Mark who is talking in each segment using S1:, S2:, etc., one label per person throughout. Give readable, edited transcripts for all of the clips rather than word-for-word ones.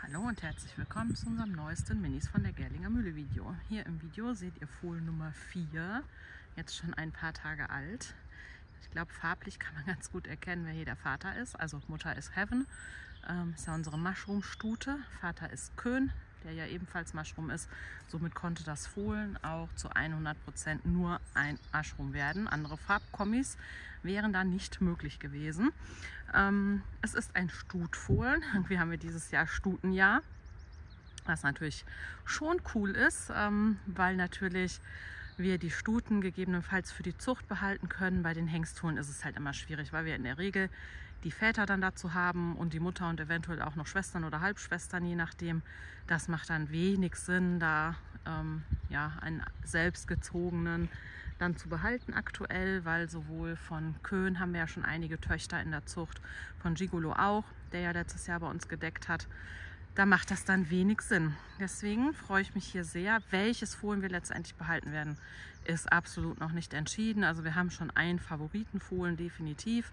S1: Hallo und herzlich willkommen zu unserem neuesten Minis von der Gerlinger Mühle Video. Hier im Video seht ihr Fohlen Nummer 4, jetzt schon ein paar Tage alt. Ich glaube, farblich kann man ganz gut erkennen, wer hier der Vater ist. Also Mutter ist Heaven, ist ja unsere Mushroom-Stute. Vater ist Köhn, der ja ebenfalls Mushroom ist. Somit konnte das Fohlen auch zu 100% nur ein Mushroom werden. Andere Farbkommis wären da nicht möglich gewesen. Es ist ein Stutfohlen. Irgendwie haben wir dieses Jahr Stutenjahr, was natürlich schon cool ist, weil natürlich wir die Stuten gegebenenfalls für die Zucht behalten können. Bei den Hengstfohlen ist es halt immer schwierig, weil wir in der Regel die Väter dann dazu haben und die Mutter und eventuell auch noch Schwestern oder Halbschwestern, je nachdem. Das macht dann wenig Sinn, da ja, einen selbstgezogenen dann zu behalten aktuell, weil sowohl von Köhn haben wir ja schon einige Töchter in der Zucht, von Gigolo auch, der ja letztes Jahr bei uns gedeckt hat. Da macht das dann wenig Sinn. Deswegen freue ich mich hier sehr. Welches Fohlen wir letztendlich behalten werden, ist absolut noch nicht entschieden. Also wir haben schon einen Favoritenfohlen, definitiv.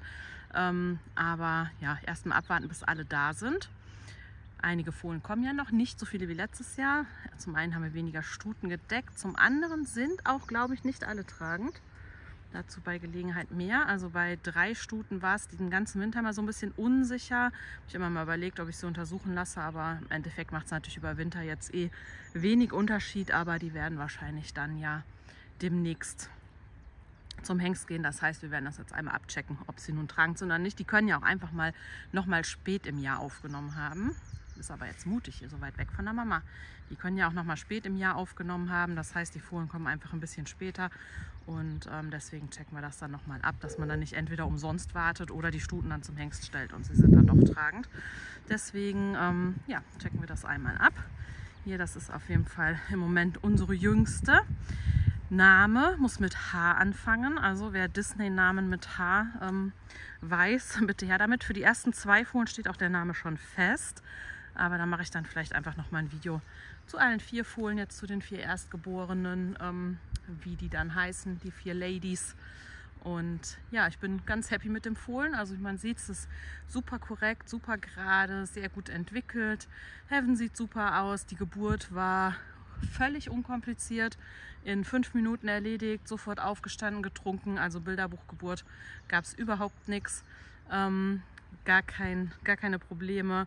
S1: Aber ja, erst mal abwarten, bis alle da sind. Einige Fohlen kommen ja noch, nicht so viele wie letztes Jahr. Zum einen haben wir weniger Stuten gedeckt, zum anderen sind auch, glaube ich, nicht alle tragend. Dazu bei Gelegenheit mehr. Also bei 3 Stuten war es den ganzen Winter mal so ein bisschen unsicher. Habe ich immer mal überlegt, ob ich sie untersuchen lasse, aber im Endeffekt macht es natürlich über Winter jetzt eh wenig Unterschied, aber die werden wahrscheinlich dann ja demnächst zum Hengst gehen. Das heißt, wir werden das jetzt einmal abchecken, ob sie nun tragend sind oder nicht. Die können ja auch einfach mal noch mal spät im Jahr aufgenommen haben. Ist aber jetzt mutig hier so weit weg von der Mama. Die können ja auch noch mal spät im Jahr aufgenommen haben. Das heißt, die Fohlen kommen einfach ein bisschen später. Und deswegen checken wir das dann noch mal ab, dass man dann nicht entweder umsonst wartet oder die Stuten dann zum Hengst stellt und sie sind dann doch tragend. Deswegen ja, checken wir das einmal ab. Hier, das ist auf jeden Fall im Moment unsere jüngste. Name muss mit H anfangen, also wer Disney-Namen mit H weiß, bitte her damit. Für die ersten 2 Fohlen steht auch der Name schon fest, aber da mache ich dann vielleicht einfach noch mal ein Video zu allen 4 Fohlen, jetzt zu den 4 Erstgeborenen, wie die dann heißen, die 4 Ladies. Und ja, ich bin ganz happy mit dem Fohlen. Also man sieht, es ist super korrekt, super gerade, sehr gut entwickelt. Heaven sieht super aus, die Geburt war völlig unkompliziert, in 5 Minuten erledigt, sofort aufgestanden, getrunken, also Bilderbuchgeburt gab es überhaupt nichts, gar keine Probleme.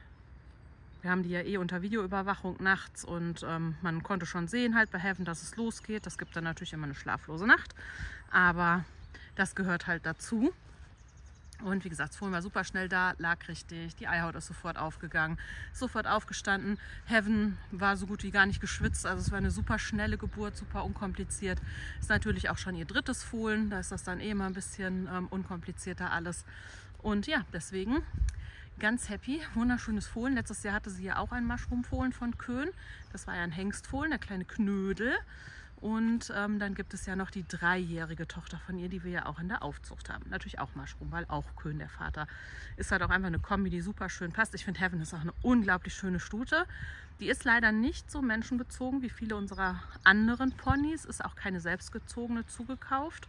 S1: Wir haben die ja eh unter Videoüberwachung nachts und man konnte schon sehen halt bei Heaven, dass es losgeht. Das gibt dann natürlich immer eine schlaflose Nacht, aber das gehört halt dazu. Und wie gesagt, das Fohlen war super schnell da, lag richtig, die Eihaut ist sofort aufgegangen, sofort aufgestanden. Heaven war so gut wie gar nicht geschwitzt, also es war eine super schnelle Geburt, super unkompliziert. Ist natürlich auch schon ihr 3. Fohlen, da ist das dann eh immer ein bisschen unkomplizierter alles. Und ja, deswegen ganz happy, wunderschönes Fohlen. Letztes Jahr hatte sie ja auch ein Mushroom-Fohlen von Köhn, das war ja ein Hengstfohlen, der kleine Knödel. Und dann gibt es ja noch die 3-jährige Tochter von ihr, die wir ja auch in der Aufzucht haben. Natürlich auch Mushroom, weil auch Köhn der Vater. Ist halt auch einfach eine Kombi, die super schön passt. Ich finde, Heaven ist auch eine unglaublich schöne Stute. Die ist leider nicht so menschenbezogen wie viele unserer anderen Ponys. Ist auch keine selbstgezogene zugekauft.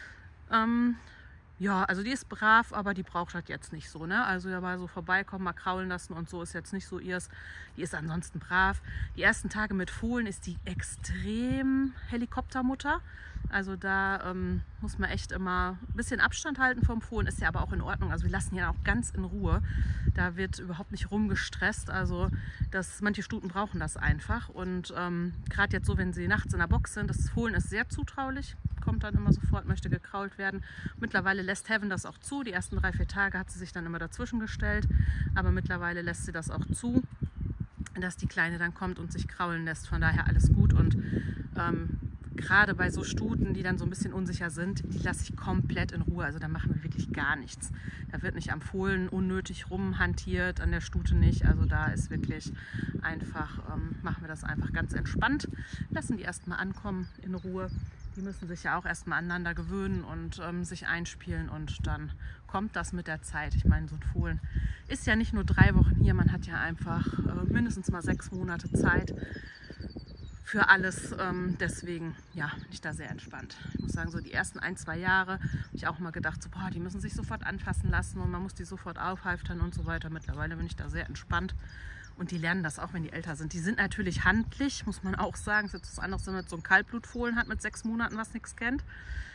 S1: Ja, also die ist brav, aber die braucht das jetzt nicht so, ne? Also ja, mal so vorbeikommen, mal kraulen lassen und so ist jetzt nicht so ihrs. Die ist ansonsten brav. Die ersten Tage mit Fohlen ist die extrem Helikoptermutter. Also da muss man echt immer ein bisschen Abstand halten vom Fohlen, ist ja aber auch in Ordnung. Also wir lassen ihn auch ganz in Ruhe. Da wird überhaupt nicht rumgestresst. Also manche Stuten brauchen das einfach. Und gerade jetzt so, wenn sie nachts in der Box sind, das Fohlen ist sehr zutraulich, kommt dann immer sofort, möchte gekrault werden. Mittlerweile lässt Heaven das auch zu. Die ersten 3, 4 Tage hat sie sich dann immer dazwischen gestellt, aber mittlerweile lässt sie das auch zu, dass die Kleine dann kommt und sich kraulen lässt. Von daher alles gut. Und gerade bei so Stuten, die dann so ein bisschen unsicher sind, die lasse ich komplett in Ruhe. Also da machen wir wirklich gar nichts. Da wird nicht am Fohlen unnötig rumhantiert, an der Stute nicht. Also da ist wirklich einfach, machen wir das einfach ganz entspannt. Lassen die erstmal ankommen in Ruhe. Die müssen sich ja auch erstmal aneinander gewöhnen und sich einspielen und dann kommt das mit der Zeit. Ich meine, so ein Fohlen ist ja nicht nur 3 Wochen hier, man hat ja einfach mindestens mal 6 Monate Zeit für alles. Deswegen, ja, bin ich da sehr entspannt. Ich muss sagen, so die ersten 1, 2 Jahre habe ich auch mal gedacht, so, boah, die müssen sich sofort anfassen lassen und man muss die sofort aufhalftern und so weiter. Mittlerweile bin ich da sehr entspannt Und die lernen das auch, wenn die älter sind. Die sind natürlich handlich, muss man auch sagen. Das ist jetzt was anderes, wenn man so ein Kaltblutfohlen hat mit 6 Monaten, was nichts kennt.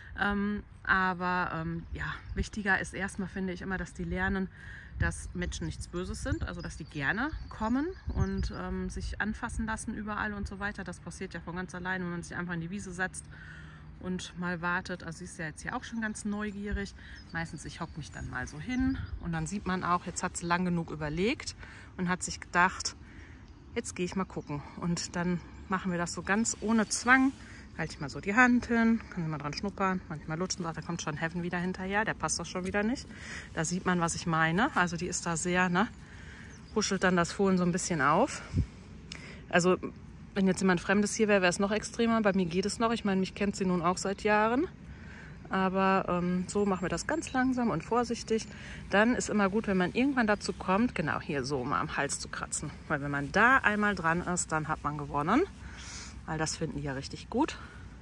S1: Ja, wichtiger ist erstmal, finde ich, immer, dass die lernen, dass Menschen nichts Böses sind. Also, dass die gerne kommen und sich anfassen lassen überall und so weiter. Das passiert ja von ganz allein, wenn man sich einfach in die Wiese setzt und mal wartet. Also sie ist ja jetzt hier auch schon ganz neugierig. Meistens, ich hocke mich dann mal so hin und dann sieht man auch, jetzt hat sie lang genug überlegt und hat sich gedacht, jetzt gehe ich mal gucken. Und dann machen wir das so ganz ohne Zwang. Halte ich mal so die Hand hin, kann ich mal dran schnuppern, manchmal lutschen, da kommt schon Heaven wieder hinterher, der passt doch schon wieder nicht. Da sieht man, was ich meine. Also die ist da sehr, ne, huschelt dann das Fohlen so ein bisschen auf. Also wenn jetzt jemand Fremdes hier wäre, wäre es noch extremer. Bei mir geht es noch. Ich meine, mich kennt sie nun auch seit Jahren. Aber so machen wir das ganz langsam und vorsichtig. Dann ist immer gut, wenn man irgendwann dazu kommt, genau hier so mal am Hals zu kratzen. Weil wenn man da einmal dran ist, dann hat man gewonnen. Weil das finden die ja richtig gut.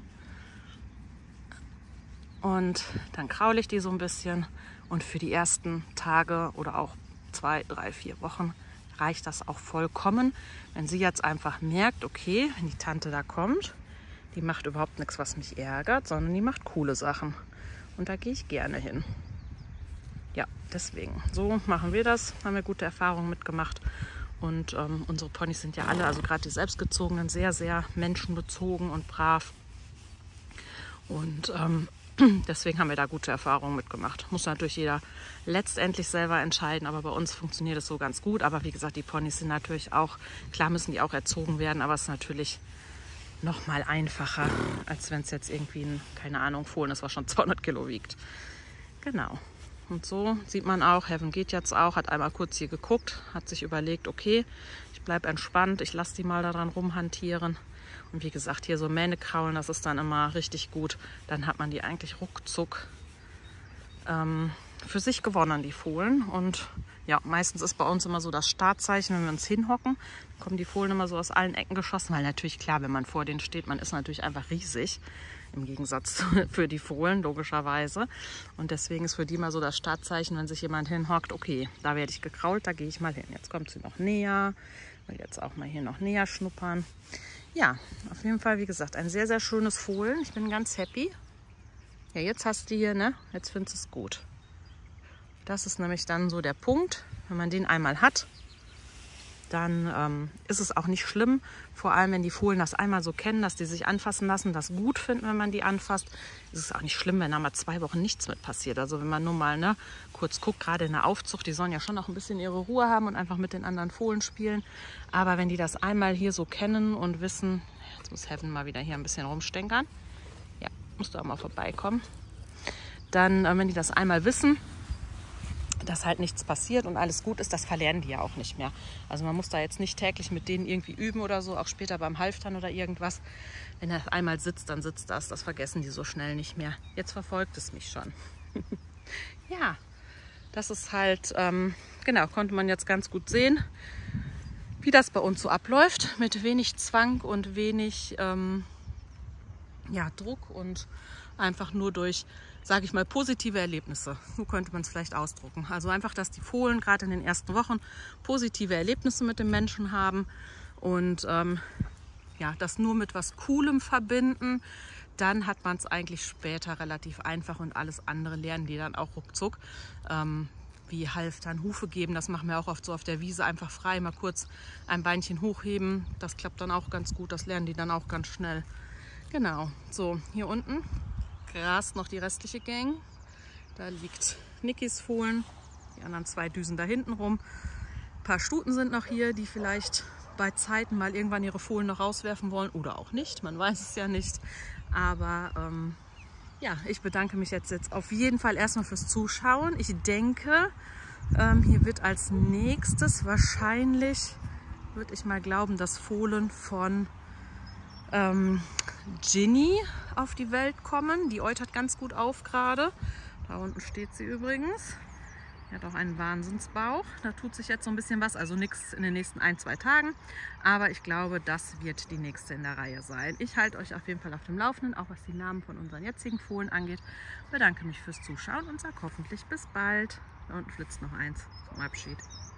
S1: Und dann kraule ich die so ein bisschen. Und für die ersten Tage oder auch 2, 3, 4 Wochen reicht das auch vollkommen. Wenn sie jetzt einfach merkt, okay, wenn die Tante da kommt, die macht überhaupt nichts, was mich ärgert, sondern die macht coole Sachen. Und da gehe ich gerne hin. Ja, deswegen. So machen wir das. Haben wir gute Erfahrungen mitgemacht. Und unsere Ponys sind ja alle, also gerade die selbstgezogenen, sehr, sehr menschenbezogen und brav. Und deswegen haben wir da gute Erfahrungen mitgemacht. Muss natürlich jeder letztendlich selber entscheiden, aber bei uns funktioniert es so ganz gut. Aber wie gesagt, die Ponys sind natürlich auch, klar müssen die auch erzogen werden, aber es ist natürlich noch mal einfacher, als wenn es jetzt irgendwie ein, keine Ahnung, Fohlen ist, was schon 200 Kilo wiegt. Genau. Und so sieht man auch, Heaven geht jetzt auch, hat einmal kurz hier geguckt, hat sich überlegt, okay, ich bleibe entspannt, ich lasse die mal daran rumhantieren. Und wie gesagt, hier so Mähne kraulen, das ist dann immer richtig gut. Dann hat man die eigentlich ruckzuck für sich gewonnen, die Fohlen. Und ja, meistens ist bei uns immer so das Startzeichen, wenn wir uns hinhocken, kommen die Fohlen immer so aus allen Ecken geschossen. Weil natürlich, klar, wenn man vor denen steht, man ist natürlich einfach riesig. Im Gegensatz für die Fohlen, logischerweise. Und deswegen ist für die mal so das Startzeichen, wenn sich jemand hinhockt, okay, da werde ich gekrault, da gehe ich mal hin. Jetzt kommt sie noch näher, will jetzt auch mal hier noch näher schnuppern. Ja, auf jeden Fall, wie gesagt, ein sehr, sehr schönes Fohlen. Ich bin ganz happy. Ja, jetzt hast du hier, ne? Jetzt findest du es gut. Das ist nämlich dann so der Punkt, wenn man den einmal hat, dann ist es auch nicht schlimm. Vor allem, wenn die Fohlen das einmal so kennen, dass die sich anfassen lassen, das gut finden, wenn man die anfasst, ist es auch nicht schlimm, wenn da mal 2 Wochen nichts mit passiert. Also wenn man nur mal, ne, kurz guckt, gerade in der Aufzucht, die sollen ja schon noch ein bisschen ihre Ruhe haben und einfach mit den anderen Fohlen spielen. Aber wenn die das einmal hier so kennen und wissen, jetzt muss Heaven mal wieder hier ein bisschen rumstänkern. Ja, musst du auch mal vorbeikommen. Dann, wenn die das einmal wissen, dass halt nichts passiert und alles gut ist, das verlernen die ja auch nicht mehr. Also man muss da jetzt nicht täglich mit denen irgendwie üben oder so, auch später beim Halftern oder irgendwas. Wenn er einmal sitzt, dann sitzt das. Das vergessen die so schnell nicht mehr. Jetzt verfolgt es mich schon. Ja, das ist halt, genau, konnte man jetzt ganz gut sehen, wie das bei uns so abläuft. Mit wenig Zwang und wenig ja, Druck und einfach nur durch, sage ich mal, positive Erlebnisse. So könnte man es vielleicht ausdrucken. Also einfach, dass die Fohlen gerade in den ersten Wochen positive Erlebnisse mit dem Menschen haben und ja, das nur mit was Coolem verbinden. Dann hat man es eigentlich später relativ einfach und alles andere lernen die dann auch ruckzuck. Wie Halftern, Hufe geben, das machen wir auch oft so auf der Wiese, einfach frei, mal kurz ein Beinchen hochheben. Das klappt dann auch ganz gut, das lernen die dann auch ganz schnell. Genau, so hier unten grast noch die restliche Gang. Da liegt Nikis Fohlen, die anderen 2 düsen da hinten rum. Ein paar Stuten sind noch hier, die vielleicht bei Zeiten mal irgendwann ihre Fohlen noch rauswerfen wollen oder auch nicht, man weiß es ja nicht. Aber ja, ich bedanke mich jetzt auf jeden Fall erstmal fürs Zuschauen. Ich denke, hier wird als nächstes wahrscheinlich, würde ich mal glauben, das Fohlen von Ginny auf die Welt kommen. Die eutert ganz gut auf gerade. Da unten steht sie übrigens. Die hat auch einen Wahnsinnsbauch. Da tut sich jetzt so ein bisschen was, also nichts in den nächsten 1, 2 Tagen. Aber ich glaube, das wird die nächste in der Reihe sein. Ich halte euch auf jeden Fall auf dem Laufenden, auch was die Namen von unseren jetzigen Fohlen angeht. Bedanke mich fürs Zuschauen und sage hoffentlich bis bald. Da unten flitzt noch eins zum Abschied.